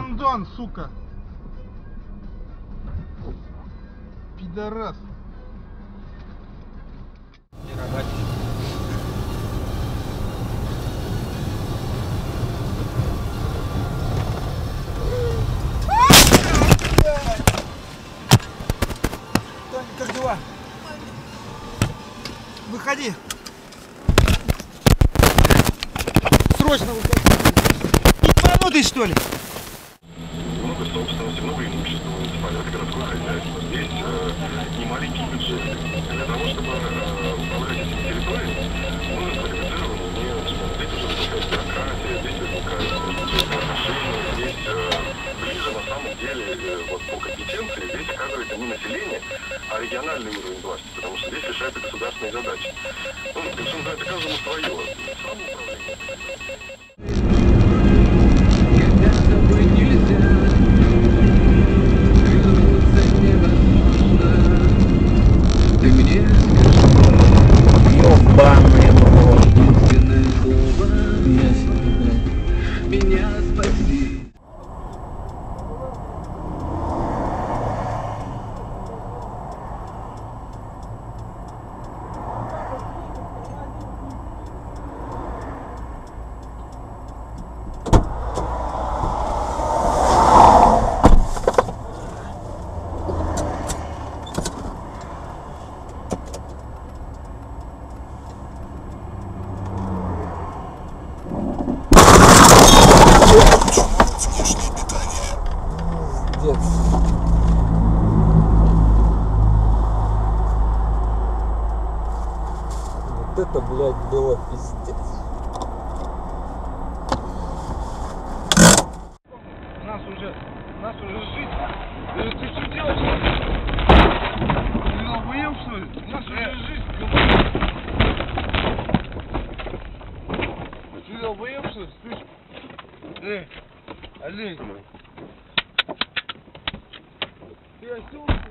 Гандон, сука. Пидорас. Не рогатый. Как дела? Выходи. Срочно выходи. Ебанутый, что ли? Много собственности, много имущества муниципального городского хозяйства. Здесь не маленький бюджет. Для того, чтобы управлять этими территориями, нужно квалифицированный менеджмент. Здесь уже возникает бюрократия, здесь возникают отношения, здесь ближе на самом деле вот по компетенции здесь оказывается не население, а региональный уровень власти, потому что здесь решаются государственные задачи. Ну, что называется, каждому свое. Самоуправление. Ебаный рот. Меня спаси. Дед. Вот это, блядь, было пиздец. Нас уже жить. Ты что делаешь? Ты долбоёб, что ли? У нас уже жить. Ты долбоёб, что ли? Слышь? Олень. Ты осёл?